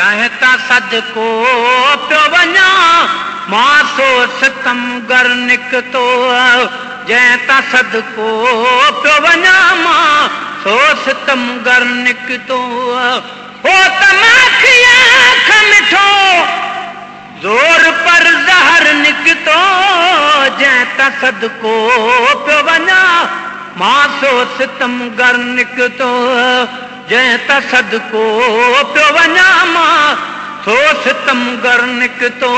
जहता सदको पियो वञा मां सो सितम गर निकतो जहता सदको पियो वञा मां सो सितम गर निकतो हो तमाखी आँख मिठो जोर पर जहर निकतो जहता सदको पियो वञा मां सो सितम गर निकतो जहता सदको पियो वञा मां सो सितम गर निकतो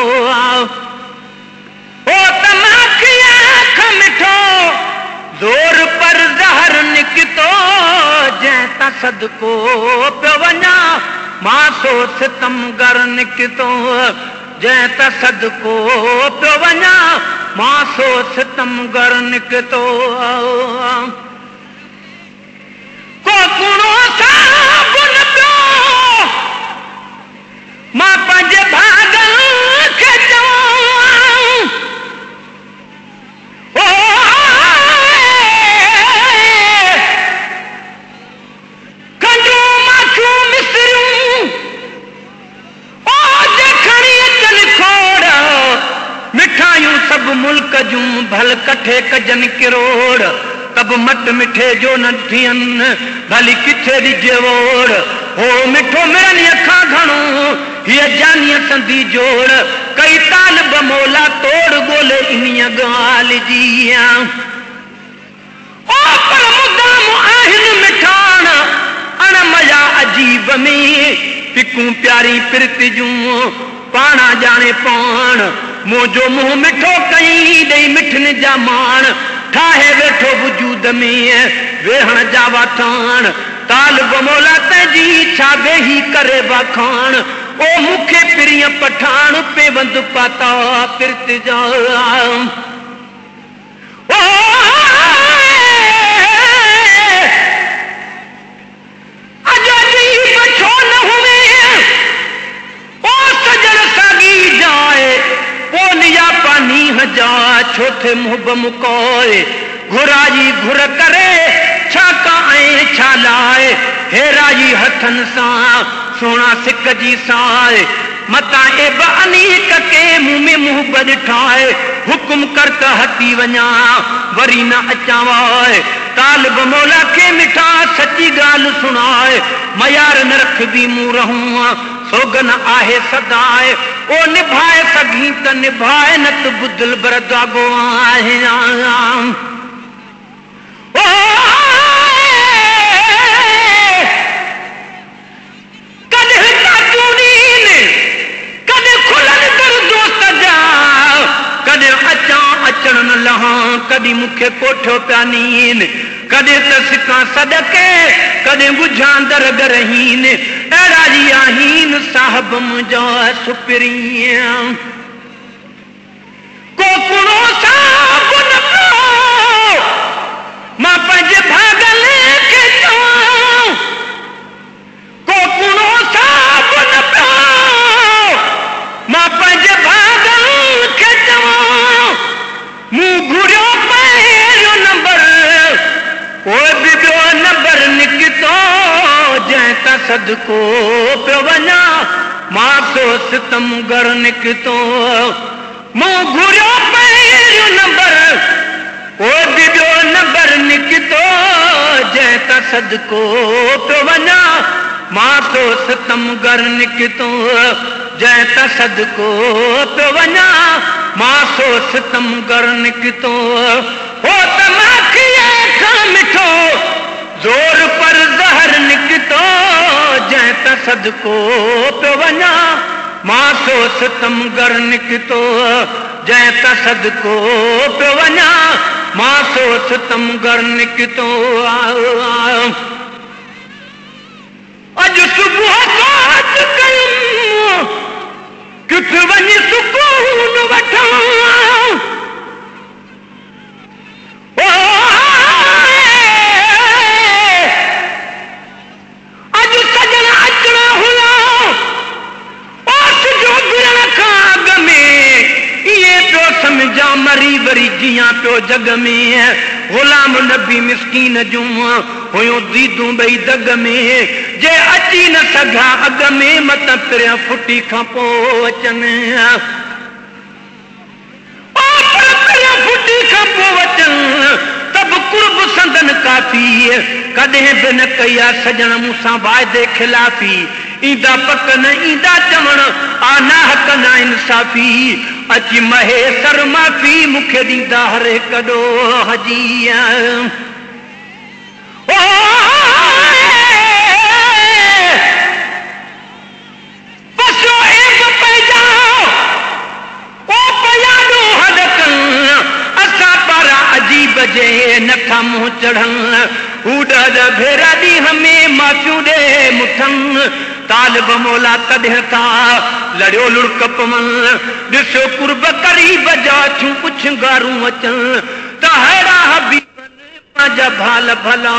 हो तमाखी आँख मिठो जोर पर जहर निकतो जहता सदको पियो वञा मां सो सितम गर निकतो जहता सदको पियो वञा मां सो सितम गर निकतो को कुणो साबुन पियो मां पंहिंजे भागन खे चवां ओ खंडूं माखियूं मिसरियूं ओ जे खणी अचनि खोड़ मिठाइयूं सभु मुल्क जूं भल कठे कजनि किरोड़ तब मट मिठे जो न थियनि भली किथे ॾिजे वोड़ हो मिठो मिड़नि अखां घणो हीअ जानीअ संधी जोड़ कई तालिब मौला तोड़ ॻोल्हे इन्हीअ ॻाल्हि जी ओ पर मुदाम आहिनि मिठाण अण मया अजीब में पिकूं प्यारी पिरत जूं पाणा ॼाणे पाण मुंहिंजो मुंहुं मिठो कई ॾेई मिठनि जा माण ठाहे वेठो वजूद में वेहण जा वाठाण तालिब मौला तंहिंजी इच्छा वेही करे वाखाण ओ मूंखे प्रिय पठाण पेवंद पाता पिरत जा ओ अजीब छो न हुए ओ सजन सागी जाए ओ निया पानी हजा छोथे मुहब मुकोए घुराई घुर करे छा काए छा लाए हेराई हथन सां सोना सिक जी साए मता ए बानीक के मुंह में मुंह बद ठाए हुकुम कर त हटी वञा वरी न अचां वाए तालिब मौला के मिठा सच्ची गाल सुनाए मयार न रखबी मूं रहूं सोगन आहे सदाए ओ निभाए सघी त निभाए न त बुधल बर दागो आहे ओ कॾहिं काटूनीन कॾहिं खुलनि कर दोस्त जा कॾहिं अचां अचण न लहां कॾहिं मूंखे कोठो पिया नीन कॾहिं त सिकां सदके कॾहिं बुझां दर गरहीन अहिड़ा ई आहिनि साहिब मुंहिंजा सुपिरिया को कुणो साबुन पियो मां पंहिंजे भागन खे चवां को कुणो साबुन पियो मां पंहिंजे भागन खे चवां मूं घुरियो पहिरियों नंबर पोइ बि ॿियो नंबर निकितो जंहिं सदको पियो वञा मां सो सितम गर निकितो मूं घुरियो पहिरियों नंबर पोइ बि ॿियो नंबर निकितो जंहिं सदको पियो वञा मां सो सितम गर निकितो जंहिं सदको पियो वञा मां सो सितम गर निकितो हो तमाखी आँख मिठो जोर पर जहर निकतो जंहिं सदको पियो वञा मां सो सितम गर निकतो जंहिं सदको पियो वञा मां सो सितम गर निकतो अॼु सुबुह काज कयूं किथे वञी सुकून वठां मरी वरी जिया पियो जग में गुलाम नबी मिस्कीन जूं हुयो दीदू बई दग में जे अची न सघा अग में मत पिरिया फुटी खां पोइ अचनि फुटी खां पोइ अचनि तब कुर्ब संदन काफ़ी कॾहिं बि न कई आहे सजण मूंसां वाइदे खिलाफ़ी ईंदा पक न ईंदा चवण आ ना हक ना इंसाफ़ी अची महे सर माफ़ी मूंखे ॾींदा हर हिकु ॾोह हजी बजे नथा मुंह चढ़न हूडा भेरा ॾींहं में माफ़ियूं ॾे मुठनि तालिब मौला कॾहिं था लड़ियो लुड़क पवन ॾिसो कुर्ब करीब जा छूं कुछ गारूं अचनि त अहिड़ा हबीब पंहिंजा भाल भला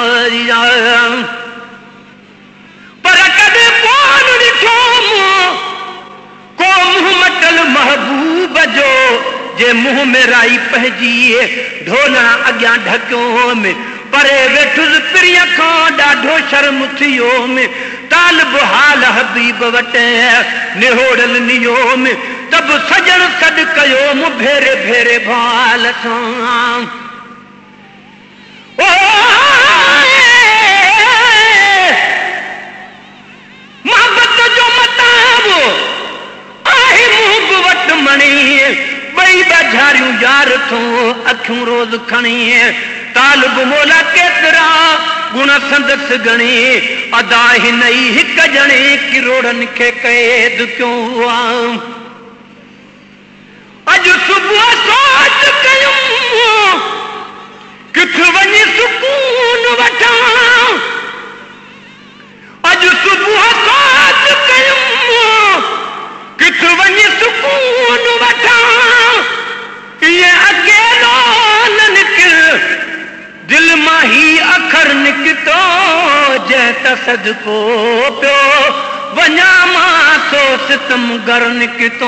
पर कॾहिं कोन ॾिठो को मुंहुं मटल महबूब जो जे मुंह में राई पइजी ढोलण अॻियां ढकियो में परे वेठुसि प्रिय खां ॾाढो शर्म थियो में तालिब हाल हबीब वटि निहोड़ल नियो में तब सजण सॾु कयो मूं भेरे भेरे भाल सां मोहबत जो मताब आहे मुंहुं वटि मणी बई बझारियूं यार थो अखियूं रोज़ खणी तालिब मौला केतिरा गुण संदसि गणी अदा हिन ई हिकु ॼणे किरोड़नि खे क़ैद कयो अॼु सुबुह सोच कयूं किथे वञी सुकून वठां अॼु सुबुह सोच कयूं किथे वञी सुकून वठां ये अकेलो न निकिर दिल मां ही अखर निकितो जंहिं त सदको पियो वञा मां सो सितम घर निकितो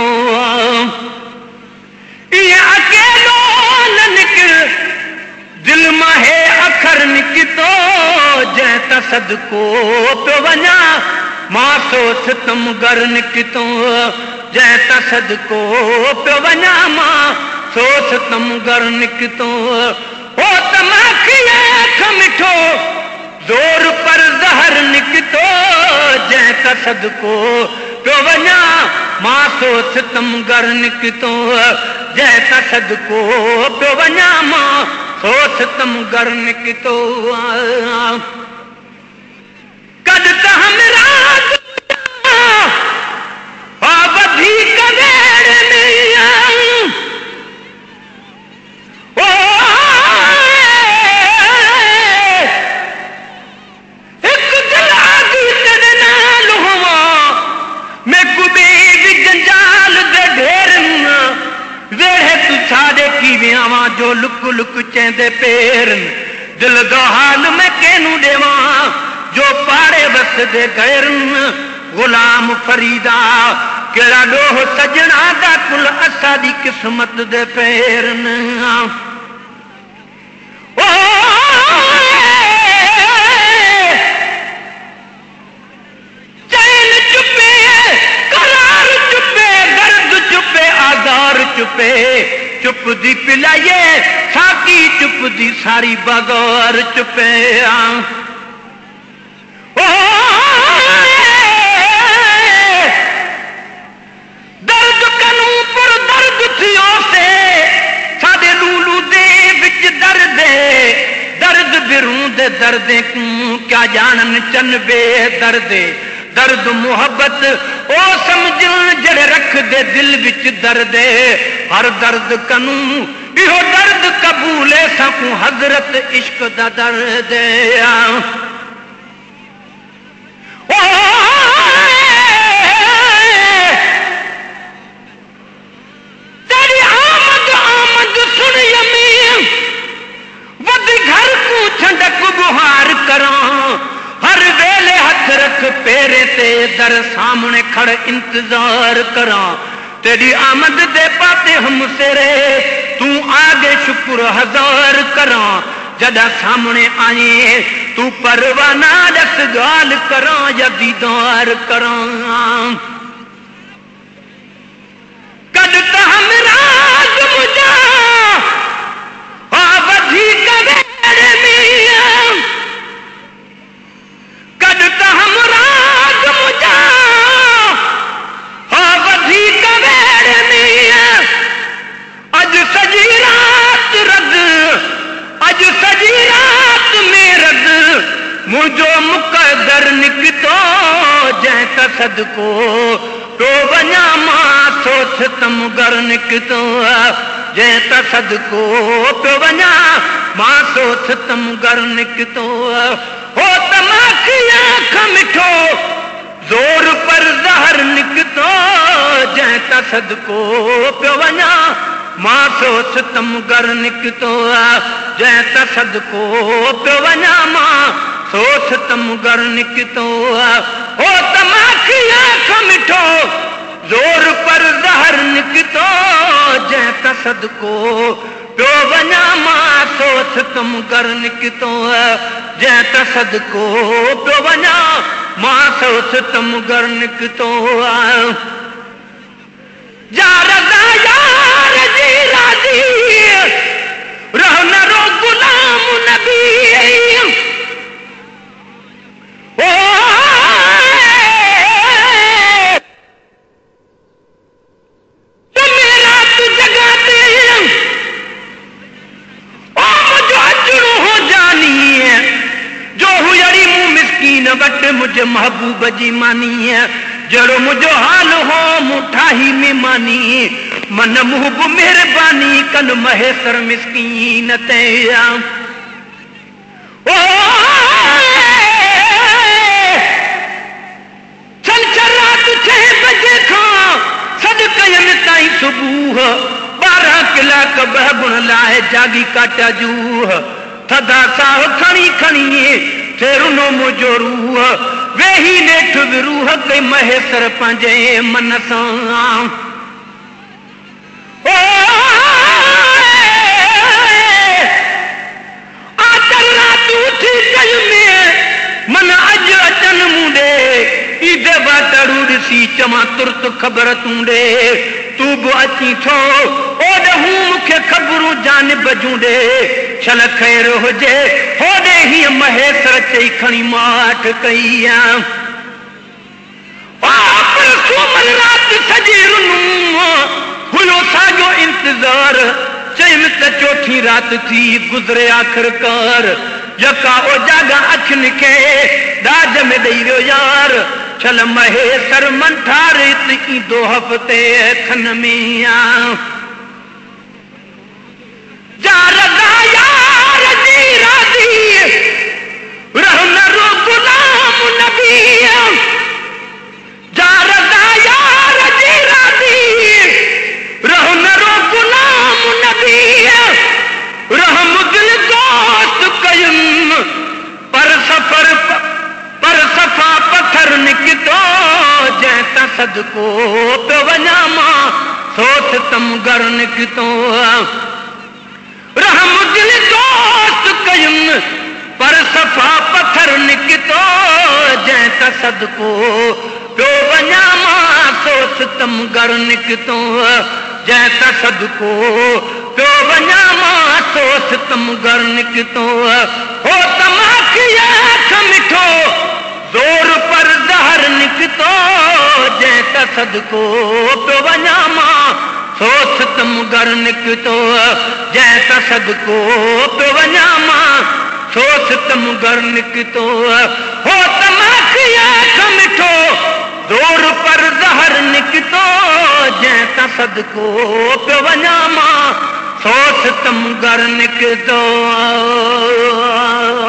ये अकेलो न निकिर दिल मां हे अखर निकितो जंहिं त सदको पियो वञा मां सो सितम घर निकितो जंहिं त सदको पियो वञा मां सो सितम घर निकितो हो त माखी अख मिठो ज़ोर पर ज़हर निकितो जंहिं त सदको पियो वञा मां सो सितम घर निकितो जंहिं त सदको पियो वञा मां सो सितम घर निकितो कद त हमराज वधीक देर में हिकु दिल आगी तेरे नाल हुआ मैं कुबेर जंजाल दे ढेरन वेड़े तू साडे की वियावां जो लुक लुक चेंदे पेरन दिल दा हाल मैं केनू देवा जो पाड़े बस दे गैरन गुलाम फरीदा केड़ा डोह सजना दा कुल असादी किस्मत दे पैरन चैन चुपे करार चुपे दर्द चुपे आजार चुपे चुप दी पिलाइए साकी चुप दी सारी बाजार चुपे दर्द कनू पर दर्द थियो से साडे लूलू दे विच दर्द बिरूं दे दर्दे कूं क्या जानन चन बे दर्दे दर्द मोहब्बत ओ समझण जड़े रख दे दिल विच दर्दे हर दर्द कनू इहो दर्द कबूले सकूं हजरत इश्क दा दर्द तेरी आमद आमद सुन यमी वद घर को छंडक गुहार करां हर वेले हथ रख पेरे ते दर सामने खड़ इंतजार करां तेरी आमद दे पाते हम सेरे तू आगे शुक्र हजार करां जदा सामने आए तू परवाना दस गाल करा या दीदार करा कद त हमराज मुझा वधी कवेड़ में कद त हमराज मुझा वधी कवेड़ में अज सजी रात रद अज सजी रात में रद मुझो मुकदर निकतो जै त सदको तो वञा मां सोच तम घर निकतो जै त सदको तो वञा मां सोच तम घर निकतो हो तमाखी आँख मिठो जोर पर जहर निकतो जै त सदको पियो वञा मां सोच तम घर निकतो जै त सदको पियो वञा मां सोच तम घर निकतो हो तमाखी आँख मिठो जोर पर जहर निकतो जै त सदको पियो वञा मां सोच तम घर निकतो जै त सदको पियो वञा मां सोच तम घर निकतो जा रज़ा यार जी राजी रह न रो गुलाम नबी ओ मेरा तू जगह दे ओ मुझो अजरू हो जानी है जो हुयरी मुँह मिस्कीन वट मुझे महबूब जी मानी है जड़ो मुझो हाल हो मुठा ही में मानी मन मुहब मेहरबानी कन महेसर मिस्कीन ते ओ रात 6 बजे खां सद कयन ताईं सुबुह 12 कलाक बह गुण लाए जागी काटा जूह थदा साह खणी खणी फेरुनो मुझो रूह वेही नेठ विरूह कई महेसर पंहिंजे मन सां आचर रात उठी कई में मन अज अचन मुंडे ईद बाटड़ू ॾिसी चवां तुर्त ख़बर तूंडे तू बि अची थो ओॾे हूं मूंखे ख़बरूं जानिब जूंडे छल ख़ैर हुजे होॾे हीअं महेसर चई खणी माठ कई सूमर रात सॼी रुनूं हुयो साॻियो इंतज़ार चयमि त चोथी रात थी गुज़रे आख़िरकार यका ओजागा अखियुनि खे ॾाज में ॾेई वियो यार छल महेसर मंठार ईंदो हफ़्ते खन में जा रज़ा यार जी राज़ी रह न रो गुलाम नबी जा रज़ा यार जी राज़ी रह न रो गुलाम नबी रह मुदिल दोस्त कयुम पर सफ़ा पत्थर निकतो जै त सदको पियो वञा मां सोच तम घर निकतो रह मुदिल दोस्त कयुम पर सफ़ा पत्थर निकतो जै त सदको पियो वञा मां सोच तम घर निकतो जै त सदको पियो वञा मां सोच तम घर निकतो हो तमाखी आँख मिठो जोर पर जहर निकतो जै त सदको पियो वञा मां सोच तम घर निकतो जै त सदको पियो वञा मां सोच तम घर निकतो हो तमाखी आँख मिठो जोर पर जहर निकतो जै त सदको पियो वञा मां सोच तम घर निकतो